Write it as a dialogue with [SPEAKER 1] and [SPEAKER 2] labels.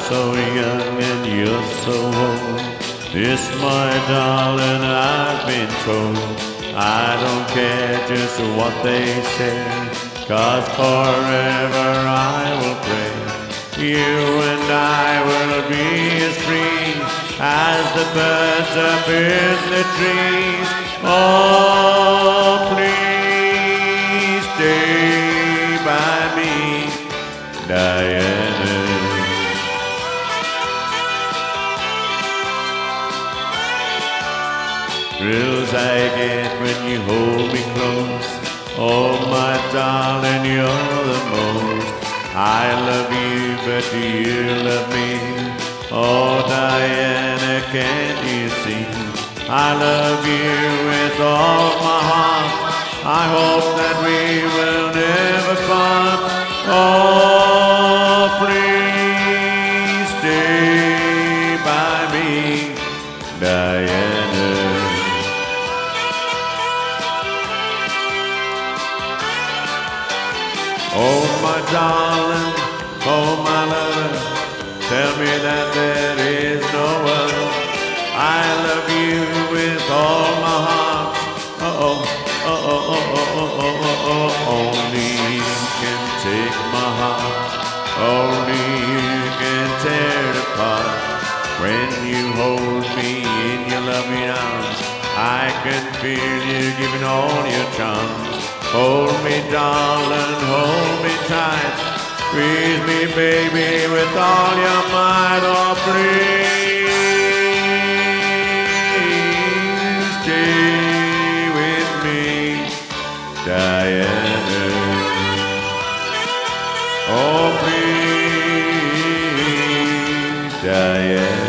[SPEAKER 1] so young and you're so old. This, my darling, I've been told. I don't care just what they say, 'cause forever I will pray. You and I will be as free as the birds up in the trees. Oh, please stay by me, Diana. Thrills I get when you hold me close. Oh, my darling, you're the most. I love you, but do you love me? Oh, Diana, can't you see? I love you with all my heart. I hope that we will never part. Oh, please stay by me, Diana. Oh, my darling, oh, my lover, tell me that there is no other. I love you with all my heart. Oh, oh, oh, oh, oh, oh, oh, oh, oh. Only you can take my heart. Only you can tear it apart. When you hold me in your loving arms, I can feel you giving all your charms. Hold me, darling, hold me tight. Squeeze me, baby, with all your might. Oh, please stay with me, Diana. Oh, please, Diana.